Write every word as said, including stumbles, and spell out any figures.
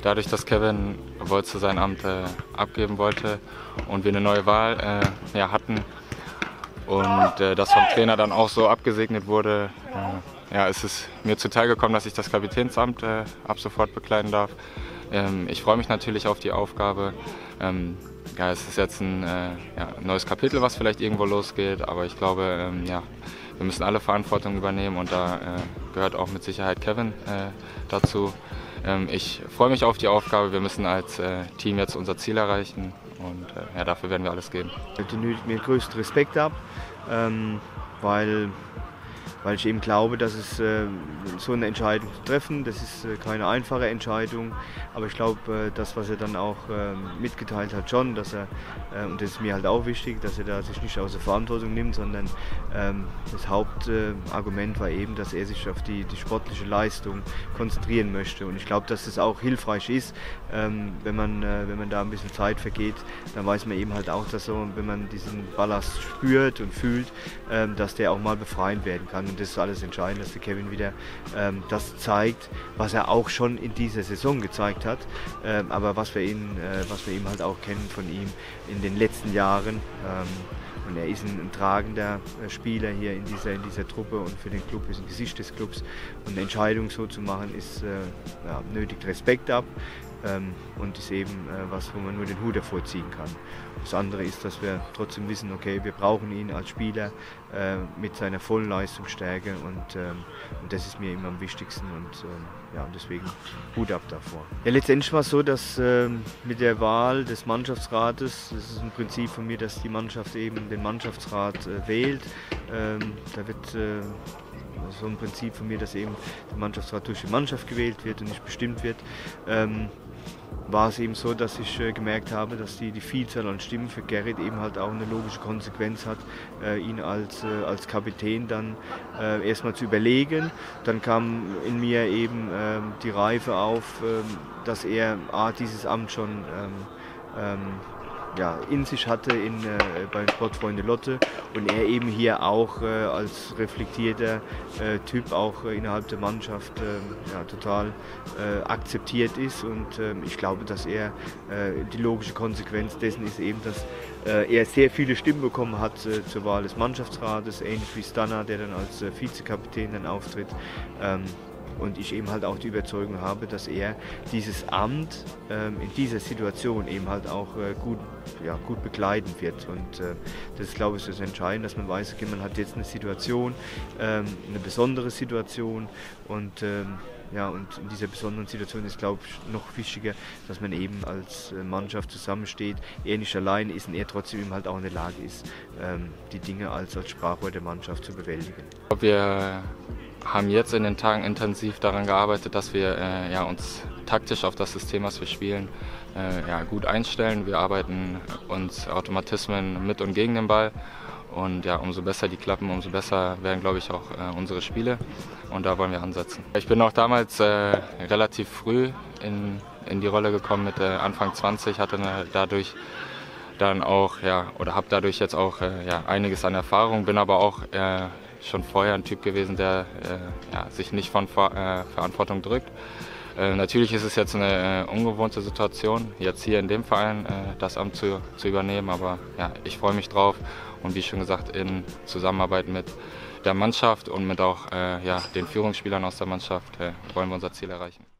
dadurch, dass Kevin Wolze sein Amt äh, abgeben wollte und wir eine neue Wahl äh, ja, hatten und äh, das vom Trainer dann auch so abgesegnet wurde, äh, ja, ist es mir zuteil gekommen, dass ich das Kapitänsamt äh, ab sofort bekleiden darf. Ähm, ich freue mich natürlich auf die Aufgabe. Ähm, ja, es ist jetzt ein äh, ja, neues Kapitel, was vielleicht irgendwo losgeht, aber ich glaube, ähm, ja, wir müssen alle Verantwortung übernehmen und da äh, gehört auch mit Sicherheit Kevin äh, dazu. Ähm, ich freue mich auf die Aufgabe. Wir müssen als äh, Team jetzt unser Ziel erreichen und äh, ja, dafür werden wir alles geben. Ich nötige mir größten Respekt ab, ähm, weil, weil ich eben glaube, dass es äh, so eine Entscheidung zu treffen, das ist äh, keine einfache Entscheidung, aber ich glaube, äh, das, was er dann auch äh, mitgeteilt hat, schon, dass er, äh, und das ist mir halt auch wichtig, dass er da sich nicht aus der Verantwortung nimmt, sondern ähm, das Hauptargument äh, war eben, dass er sich auf die, die sportliche Leistung konzentrieren möchte, und ich glaube, dass es auch hilfreich ist, ähm, wenn man, äh, wenn man da ein bisschen Zeit vergeht, dann weiß man eben halt auch, dass so, wenn man diesen Ballast spürt und fühlt, ähm, dass der auch mal befreiend werden kann. Und das ist alles entscheidend, dass der Kevin wieder ähm, das zeigt, was er auch schon in dieser Saison gezeigt hat, ähm, aber was wir, ihn, äh, was wir eben halt auch kennen von ihm in den letzten Jahren. Ähm, und er ist ein, ein tragender Spieler hier in dieser, in dieser Truppe und für den Club ist ein Gesicht des Clubs. Und eine Entscheidung so zu machen, ist, äh, ja, nötigt Respekt ab. Ähm, und ist eben äh, was, wo man nur den Hut hervorziehen kann. Das andere ist, dass wir trotzdem wissen, okay, wir brauchen ihn als Spieler äh, mit seiner vollen Leistungsstärke, und, ähm, und das ist mir immer am wichtigsten, und ähm, ja, deswegen Hut ab davor. Ja, letztendlich war es so, dass ähm, mit der Wahl des Mannschaftsrates, das ist ein Prinzip von mir, dass die Mannschaft eben den Mannschaftsrat äh, wählt. Ähm, da wird äh, so ein Prinzip von mir, dass eben der Mannschaftsrat durch die Mannschaft gewählt wird und nicht bestimmt wird. Ähm, war es eben so, dass ich äh, gemerkt habe, dass die, die Vielzahl an Stimmen für Gerrit eben halt auch eine logische Konsequenz hat, äh, ihn als, äh, als Kapitän dann äh, erstmal zu überlegen. Dann kam in mir eben äh, die Reife auf, äh, dass er A, dieses Amt schon ähm, ähm, ja, in sich hatte in, äh, bei Sportfreunde Lotte, und er eben hier auch äh, als reflektierter äh, Typ auch äh, innerhalb der Mannschaft äh, ja, total äh, akzeptiert ist, und äh, ich glaube, dass er äh, die logische Konsequenz dessen ist eben, dass äh, er sehr viele Stimmen bekommen hat äh, zur Wahl des Mannschaftsrates, ähnlich wie Stana, der dann als äh, Vizekapitän dann auftritt. Ähm, Und ich eben halt auch die Überzeugung habe, dass er dieses Amt ähm, in dieser Situation eben halt auch äh, gut, ja, gut begleiten wird. Und äh, das ist, glaube ich, das Entscheidende, dass man weiß, okay, man hat jetzt eine Situation, ähm, eine besondere Situation, und ähm, ja, und in dieser besonderen Situation ist, glaube ich, noch wichtiger, dass man eben als Mannschaft zusammensteht, er nicht allein ist und er trotzdem eben halt auch in der Lage ist, ähm, die Dinge als, als Sprachrohr der Mannschaft zu bewältigen. Wir haben jetzt in den Tagen intensiv daran gearbeitet, dass wir äh, ja, uns taktisch auf das System, was wir spielen, äh, ja, gut einstellen. Wir arbeiten uns Automatismen mit und gegen den Ball, und ja, umso besser die klappen, umso besser werden, glaube ich, auch äh, unsere Spiele, und da wollen wir ansetzen. Ich bin auch damals äh, relativ früh in, in die Rolle gekommen mit äh, Anfang zwanzig, hatte eine, dadurch dann auch, ja, oder habe dadurch jetzt auch äh, ja, einiges an Erfahrung, bin aber auch äh, schon vorher ein Typ gewesen, der äh, ja, sich nicht von Ver äh, Verantwortung drückt. Äh, natürlich ist es jetzt eine äh, ungewohnte Situation, jetzt hier in dem Verein äh, das Amt zu, zu übernehmen, aber ja, ich freue mich drauf, und wie schon gesagt, in Zusammenarbeit mit der Mannschaft und mit auch äh, ja, den Führungsspielern aus der Mannschaft äh, wollen wir unser Ziel erreichen.